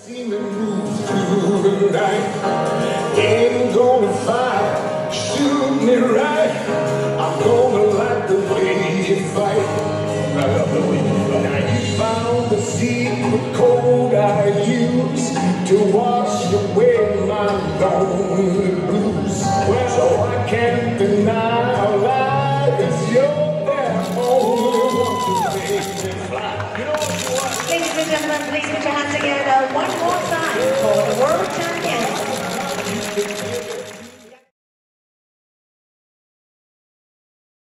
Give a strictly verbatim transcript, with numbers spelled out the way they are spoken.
See me move through the night. Ain't gonna fight, shoot me right. I'm gonna like the way you fight. I love the way you fight. Now you found the secret code I use to wash away my lonely blues. Well, so I can't deny a lie, 'cause you're the only one to make me fly. You know what you want? Ladies and gentlemen, please put your hands together one more time for the World Champion.